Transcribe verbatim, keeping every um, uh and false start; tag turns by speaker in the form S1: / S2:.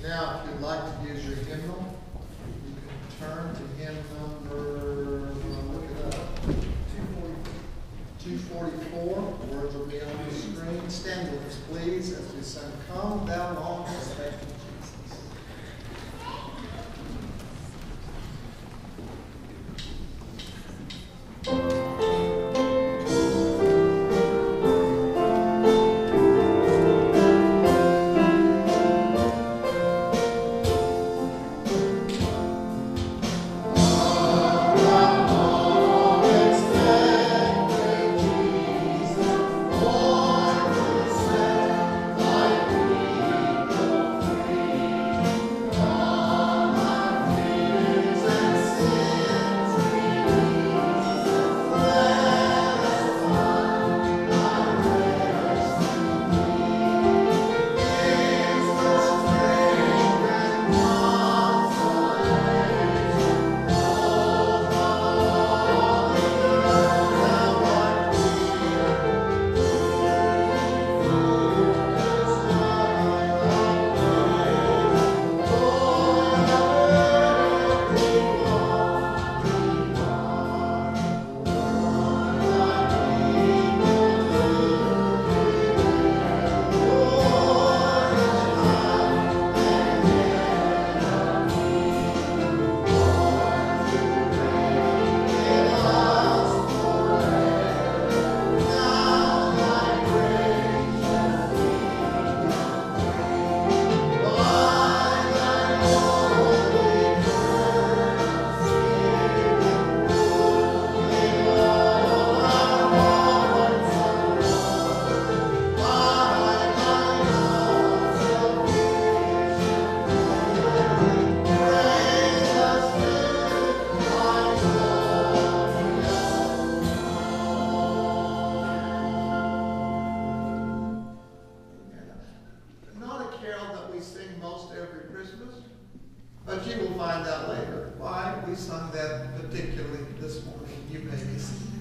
S1: Now, if you'd like to use your hymnal, you can turn to hymn number, look it up, two forty-four. Words will be on the screen. Stand with us, please, as we sing, Come Thou Long Expected Jesus. But you will find out later why we sung that particularly this morning. You may be seated.